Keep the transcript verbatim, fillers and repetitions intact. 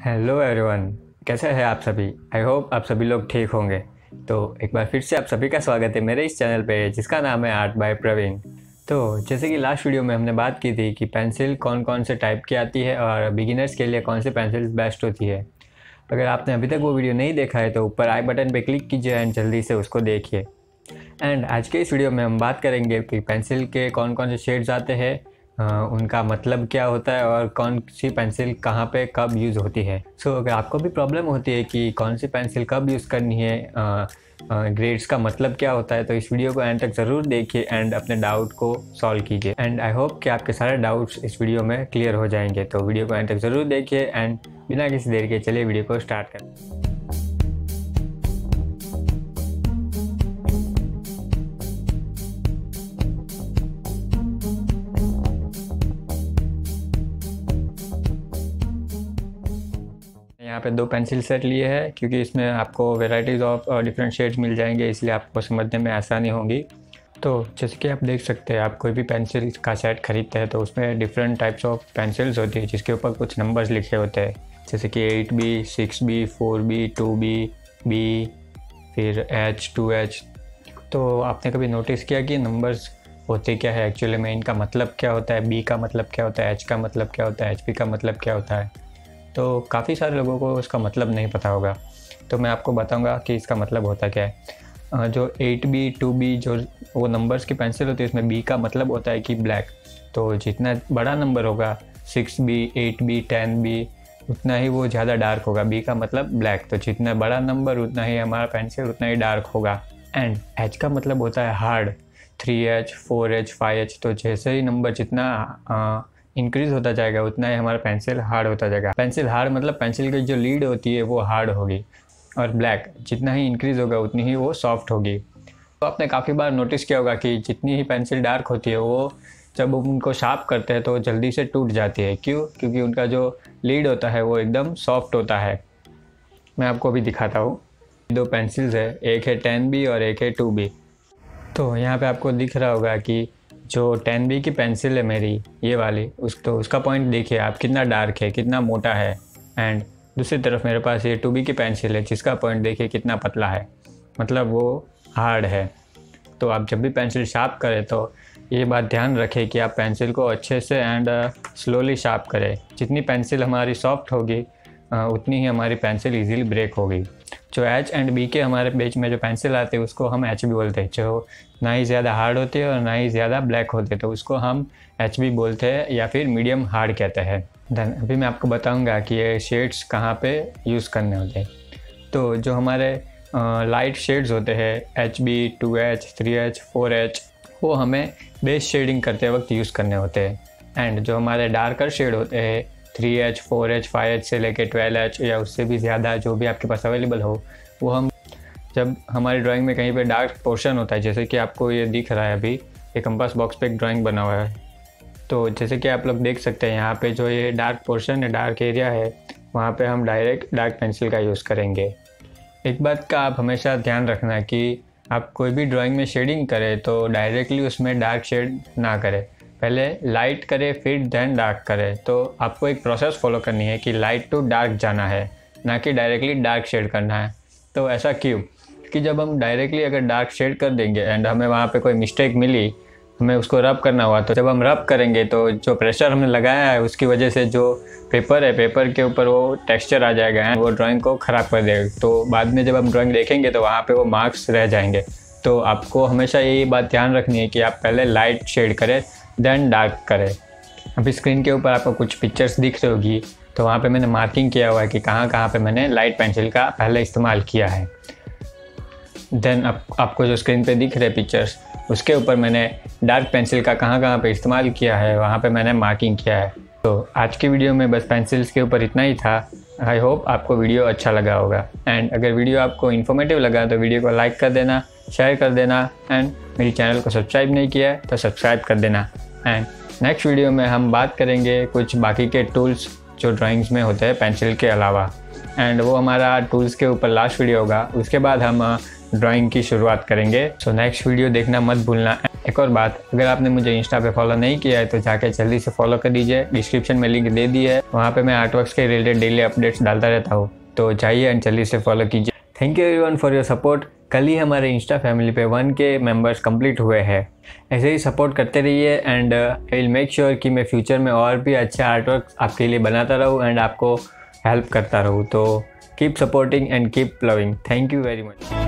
Hello everyone, कैसे हैं आप सभी। आई होप आप सभी लोग ठीक होंगे। तो एक बार फिर से आप सभी का स्वागत है मेरे इस चैनल पे जिसका नाम है आर्ट बाय प्रवीण। तो जैसे कि लास्ट वीडियो में हमने बात की थी कि पेंसिल कौन कौन से टाइप की आती है और बिगिनर्स के लिए कौन सी पेंसिल बेस्ट होती है। अगर आपने अभी तक वो वीडियो नहीं देखा है तो ऊपर आई बटन पर क्लिक कीजिए एंड जल्दी से उसको देखिए। एंड आज के इस वीडियो में हम बात करेंगे कि पेंसिल के कौन कौन से शेड्स आते हैं, Uh, उनका मतलब क्या होता है और कौन सी पेंसिल कहाँ पे कब यूज़ होती है। सो so, अगर आपको भी प्रॉब्लम होती है कि कौन सी पेंसिल कब यूज़ करनी है, ग्रेड्स uh, uh, का मतलब क्या होता है, तो इस वीडियो को एंड तक ज़रूर देखिए एंड अपने डाउट को सॉल्व कीजिए। एंड आई होप कि आपके सारे डाउट्स इस वीडियो में क्लियर हो जाएंगे। तो वीडियो को एंड तक ज़रूर देखिए एंड बिना किसी देर के चलिए वीडियो को स्टार्ट करें। यहाँ पे दो पेंसिल सेट लिए हैं क्योंकि इसमें आपको वेराइटीज़ ऑफ डिफरेंट शेड्स मिल जाएंगे, इसलिए आपको समझने में आसानी होगी। तो जैसे कि आप देख सकते हैं, आप कोई भी पेंसिल का सेट खरीदते हैं तो उसमें डिफरेंट टाइप्स ऑफ पेंसिल्स होती है जिसके ऊपर कुछ नंबर्स लिखे होते हैं, जैसे कि eight B, six B, four B, two B, B, फिर एच, टू एच। तो आपने कभी नोटिस किया कि नंबर्स होते क्या है एक्चुअली में, इनका मतलब क्या होता है, बी का मतलब क्या होता है, एच का मतलब क्या होता है, एच पी का मतलब क्या होता है। तो काफ़ी सारे लोगों को इसका मतलब नहीं पता होगा, तो मैं आपको बताऊंगा कि इसका मतलब होता क्या है। जो एट बी, टू बी, जो वो नंबर्स की पेंसिल होती है उसमें बी का मतलब होता है कि ब्लैक। तो जितना बड़ा नंबर होगा, six B, eight B, ten B, उतना ही वो ज़्यादा डार्क होगा। बी का मतलब ब्लैक, तो जितना बड़ा नंबर उतना ही हमारा पेंसिल उतना ही डार्क होगा। एंड एच का मतलब होता है hard, three H, four H, five H. तो जैसे ही नंबर जितना आ, इंक्रीज़ होता जाएगा उतना ही हमारा पेंसिल हार्ड होता जाएगा। पेंसिल हार्ड मतलब पेंसिल की जो लीड होती है वो हार्ड होगी, और ब्लैक जितना ही इंक्रीज़ होगा उतनी ही वो सॉफ्ट होगी। तो आपने काफ़ी बार नोटिस किया होगा कि जितनी ही पेंसिल डार्क होती है वो जब उनको शार्प करते हैं तो जल्दी से टूट जाती है। क्यों? क्योंकि उनका जो लीड होता है वो एकदम सॉफ्ट होता है। मैं आपको अभी दिखाता हूँ। दो पेंसिल्स है, एक है टेन बी और एक है टू बी। तो यहाँ पे आपको दिख रहा होगा कि जो टेन बी की पेंसिल है मेरी, ये वाली, उस तो उसका पॉइंट देखिए आप कितना डार्क है, कितना मोटा है। एंड दूसरी तरफ मेरे पास ये टू बी की पेंसिल है जिसका पॉइंट देखिए कितना पतला है, मतलब वो हार्ड है। तो आप जब भी पेंसिल शार्प करें तो ये बात ध्यान रखें कि आप पेंसिल को अच्छे से एंड स्लोली शार्प करें। जितनी पेंसिल हमारी सॉफ्ट होगी उतनी ही हमारी पेंसिल ईजीली ब्रेक होगी। जो एच एंड बी के हमारे बीच में जो पेंसिल आते हैं उसको हम एच बी बोलते हैं, जो ना ही ज़्यादा हार्ड होती है और ना ही ज़्यादा ब्लैक होते हैं, तो उसको हम एच बी बोलते हैं या फिर मीडियम हार्ड कहते हैं। देन अभी मैं आपको बताऊंगा कि ये शेड्स कहाँ पे यूज़ करने होते हैं। तो जो हमारे लाइट शेड्स होते हैं, H B, two H, three H, four H, वो हमें बेस शेडिंग करते वक्त यूज़ करने होते हैं। एंड जो हमारे डार्कर शेड होते हैं, three H, four H, five H से लेके ट्वेल्व एच या उससे भी ज़्यादा जो भी आपके पास अवेलेबल हो, वो हम जब हमारी ड्राइंग में कहीं पे डार्क पोर्शन होता है, जैसे कि आपको ये दिख रहा है अभी, ये कंपास बॉक्स पे एक ड्राइंग बना हुआ है। तो जैसे कि आप लोग देख सकते हैं यहाँ पे जो ये डार्क पोर्शन है, डार्क एरिया है, वहाँ पे हम डायरेक्ट डार्क पेंसिल का यूज़ करेंगे। एक बात का आप हमेशा ध्यान रखना कि आप कोई भी ड्राइंग में शेडिंग करें तो डायरेक्टली उसमें डार्क शेड ना करें, पहले लाइट करे फिर देन डार्क करे। तो आपको एक प्रोसेस फॉलो करनी है कि लाइट टू डार्क जाना है, ना कि डायरेक्टली डार्क शेड करना है। तो ऐसा क्यों? कि जब हम डायरेक्टली अगर डार्क शेड कर देंगे एंड हमें वहाँ पे कोई मिस्टेक मिली, हमें उसको रब करना हुआ, तो जब हम रब करेंगे तो जो प्रेशर हमने लगाया है उसकी वजह से जो पेपर है, पेपर के ऊपर वो टेक्सचर आ जाएगा एंड वो ड्राइंग को ख़राब कर देगा। तो बाद में जब हम ड्राइंग देखेंगे तो वहाँ पे वो मार्क्स रह जाएंगे। तो आपको हमेशा यही बात ध्यान रखनी है कि आप पहले लाइट शेड करें देन डार्क करें। अभी स्क्रीन के ऊपर आपको कुछ पिक्चर्स दिख रही होगी, तो वहाँ पे मैंने मार्किंग किया हुआ है कि कहाँ कहाँ पे मैंने लाइट पेंसिल का पहले इस्तेमाल किया है। देन आप, आपको जो स्क्रीन पे दिख रहे पिक्चर्स, उसके ऊपर मैंने डार्क पेंसिल का कहाँ कहाँ पे इस्तेमाल किया है, वहाँ पे मैंने मार्किंग किया है। तो आज की वीडियो में बस पेंसिल्स के ऊपर इतना ही था। आई होप आपको वीडियो अच्छा लगा होगा। एंड अगर वीडियो आपको इन्फॉर्मेटिव लगा तो वीडियो को लाइक कर देना, शेयर कर देना, एंड मेरी चैनल को सब्सक्राइब नहीं किया है तो सब्सक्राइब कर देना। एंड नेक्स्ट वीडियो में हम बात करेंगे कुछ बाकी के टूल्स जो ड्राइंग्स में होते हैं पेंसिल के अलावा, एंड वो हमारा टूल्स के ऊपर लास्ट वीडियो होगा। उसके बाद हम ड्राइंग की शुरुआत करेंगे। सो नेक्स्ट वीडियो देखना मत भूलना। एक और बात, अगर आपने मुझे इंस्टा पे फॉलो नहीं किया है तो जाके जल्दी से फॉलो कर दीजिए। डिस्क्रिप्शन में लिंक दे दी है, वहाँ पे मैं आर्टवर्क्स के रिलेटेड डेली अपडेट्स डालता रहता हूँ, तो जाइए एंड जल्दी से फॉलो कीजिए। Thank you everyone for your support. कल ही हमारे इंस्टा फैमिली पे वन के मेंबर्स कंप्लीट हुए हैं। ऐसे ही सपोर्ट करते रहिए and I will make sure कि मैं फ्यूचर में और भी अच्छे आर्टवर्क आपके लिए बनाता रहूँ एंड आपको हेल्प करता रहूँ। तो keep supporting and keep loving. Thank you very much.